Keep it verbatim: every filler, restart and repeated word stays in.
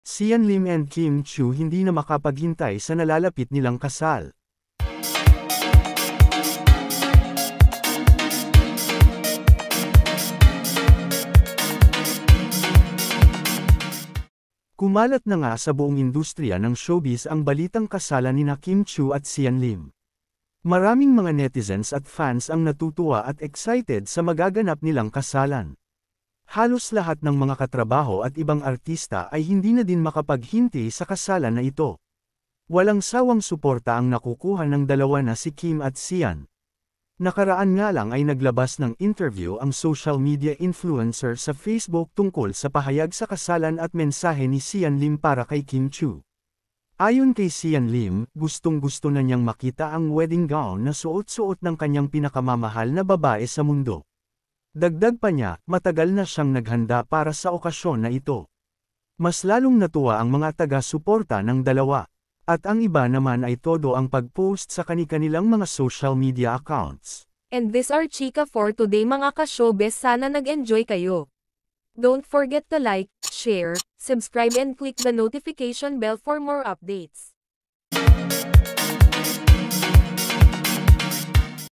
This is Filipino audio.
Sian Lim and Kim Chu hindi na makapaghintay sa nalalapit nilang kasal. Kumalat na nga sa buong industriya ng showbiz ang balitang kasalan nina Kim Chu at Sian Lim. Maraming mga netizens at fans ang natutuwa at excited sa magaganap nilang kasalan. Halos lahat ng mga katrabaho at ibang artista ay hindi na din makapaghinti sa kasalan na ito. Walang sawang suporta ang nakukuha ng dalawa na si Kim at Sian. Nakaraan nga lang ay naglabas ng interview ang social media influencer sa Facebook tungkol sa pahayag sa kasalan at mensahe ni Sian Lim para kay Kim Chu. Ayon kay Sian Lim, gustong-gusto na niyang makita ang wedding gown na suot-suot ng kanyang pinakamamahal na babae sa mundo. Dagdag pa niya, matagal na siyang naghanda para sa okasyon na ito. Mas lalong natuwa ang mga taga-suporta ng dalawa. At ang iba naman ay todo ang pag-post sa kani-kanilang mga social media accounts. And this are chika for today mga ka-showbiz, sana nag-enjoy kayo. Don't forget to like, share, subscribe and click the notification bell for more updates.